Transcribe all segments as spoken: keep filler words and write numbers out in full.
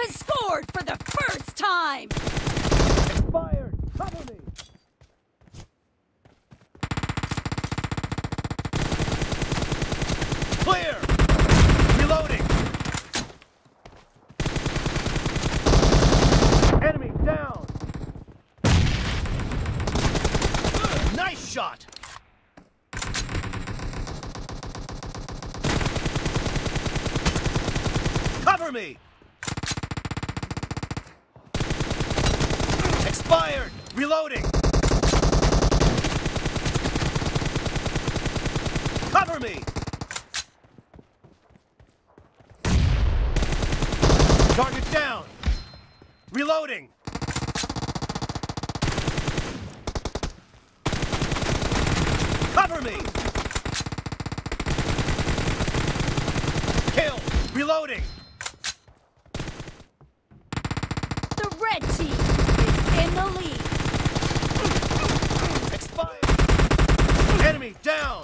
has scored for the first time! Expired! Cover me! Clear! Reloading! Enemy down! Nice shot! Cover me! Expired! Reloading! Cover me! Target down! Reloading! Cover me! Kill! Reloading! The red team is in the lead. Expired! Enemy down!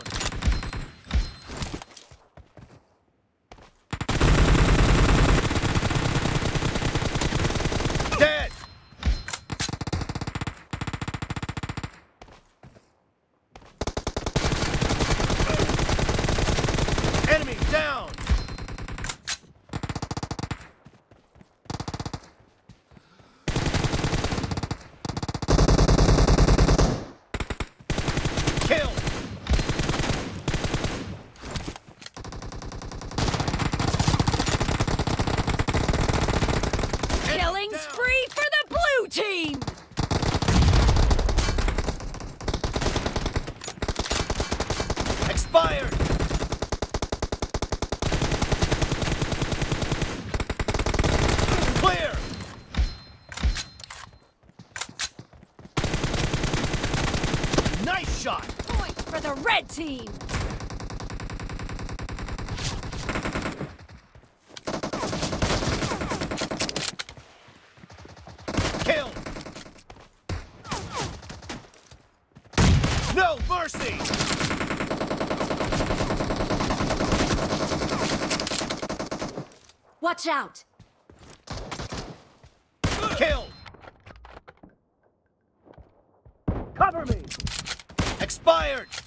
Dead! Enemy down! Kill! Killing spree for the blue team! Expired! Clear! Nice shot! Point for the red team! Kill! No mercy! Watch out! Kill! Cover me! Expired!